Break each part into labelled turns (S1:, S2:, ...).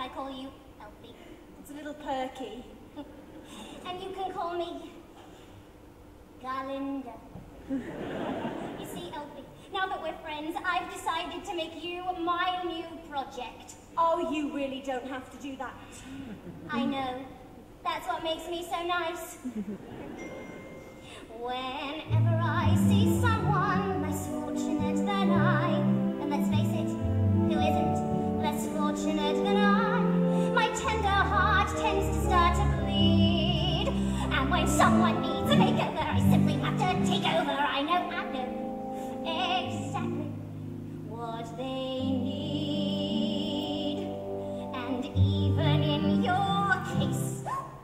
S1: I call you Elfie.
S2: It's a little perky.
S1: And you can call me Galinda. You see, Elfie, now that we're friends, I've decided to make you my new project.
S2: Oh, you really don't have to do that.
S1: I know. That's what makes me so nice. Whenever I see someone less fortunate than I, and let's face it, who isn't less fortunate than I, my tender heart tends to start to bleed. And when someone needs a makeover, I simply have to take over. I know exactly what they need. And even in your case,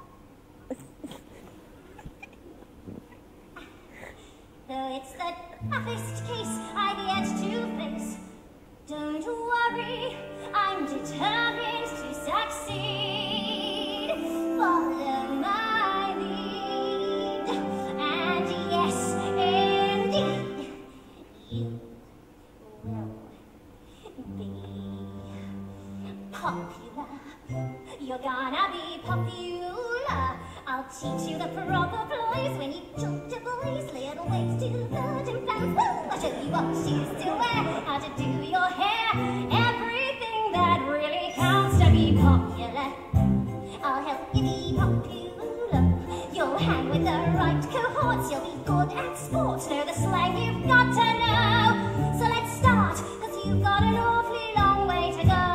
S1: though it's the toughest case I've yet to face, don't worry, I'm determined to succeed. Follow my lead, and yes, indeed, you will be popular. You're gonna be popular. I'll teach you the proper ploys when you talk to boys, little ways to virgin plans. I'll show you what shoes to wear, how to do your hair, everything that really counts to be popular. I'll help you be popular. You'll hang with the right cohorts, you'll be good at sports, know the slang you've got to know. So let's start, cause you've got an awfully long way to go.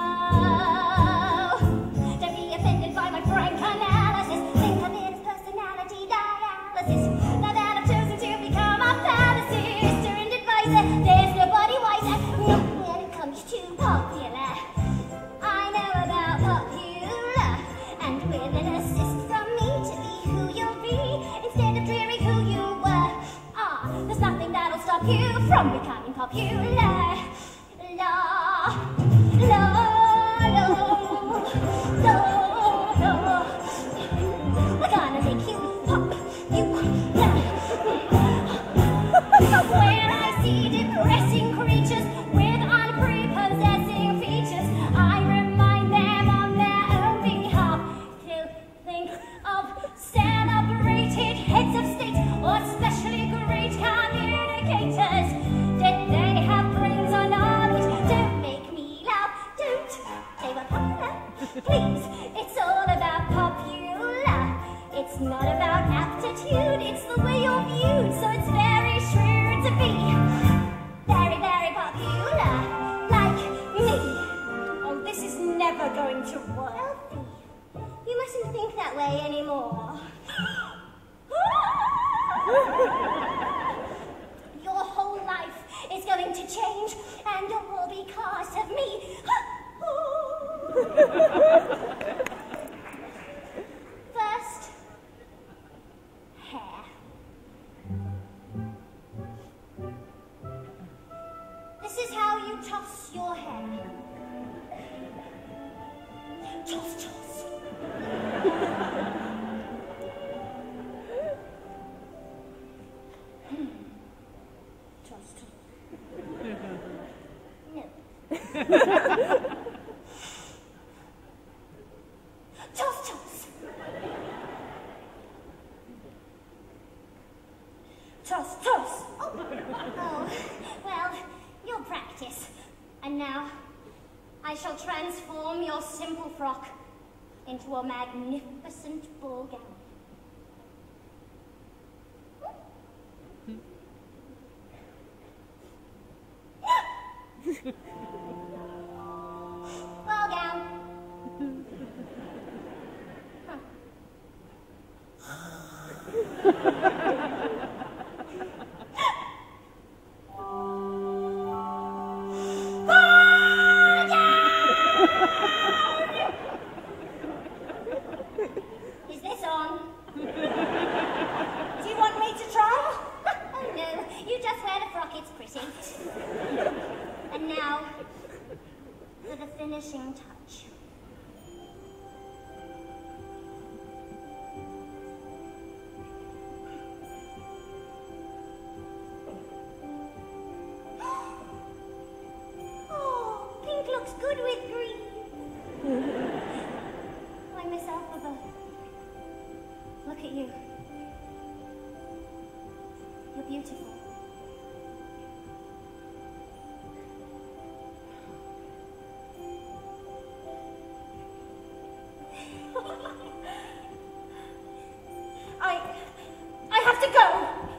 S1: Don't be offended by my frank analysis. Think of it as personality dialysis. Now that I've chosen to become a pharmacist and advisor, there's nobody wiser. Not when it comes to popular. I know about popular, and with an assist from me to be who you'll be instead of dreary who you were. There's nothing that'll stop you from becoming popular. We're gonna make you pop, When I see depressing creatures with unprepossessing features, I remind them on their own behalf to think of celebrated heads of state or especially great communicators. Did they have brains or knowledge? Don't make me laugh. Don't. They were popular. Please, it's all about popular. It's not about aptitude, it's the way you're viewed. So it's very shrewd to be very, very popular, like me.
S2: Oh, this is never going to work.
S1: Elfie, you mustn't think that way anymore. Your whole life is going to change, and it will be because of me. First, hair. This is how you toss your hair. Toss, toss. Toss, toss. No. Toss, toss.
S2: Toss, toss.
S1: Oh, well, you'll practice. And now, I shall transform your simple frock into a magnificent ball gown. Ball gown. Is this on?
S2: Do you want me to try?
S1: Oh no, you just wear the frock, it's pretty. And now, for the finishing touch. Oh, pink looks good with green. beautiful. I have to go.